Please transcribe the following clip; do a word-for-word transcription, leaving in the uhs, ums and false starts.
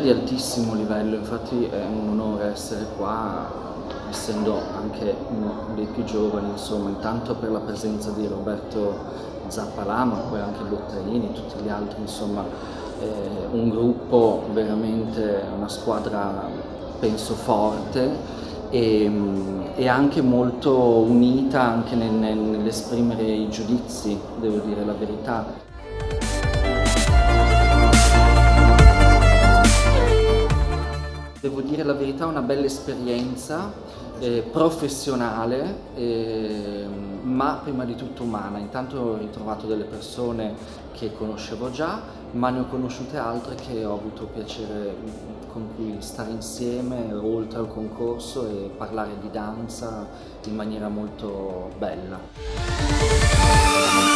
di altissimo livello, infatti è un onore essere qua, essendo anche uno dei più giovani, insomma, intanto per la presenza di Roberto Zappalà, ma poi anche Bottarini, tutti gli altri, insomma, eh, un gruppo veramente, una squadra penso forte e, e anche molto unita anche nel, nell'esprimere i giudizi, devo dire la verità. Devo dire la verità, una bella esperienza eh, professionale, eh, ma prima di tutto umana. Intanto ho ritrovato delle persone che conoscevo già, ma ne ho conosciute altre che ho avuto piacere con cui stare insieme oltre al concorso e parlare di danza in maniera molto bella.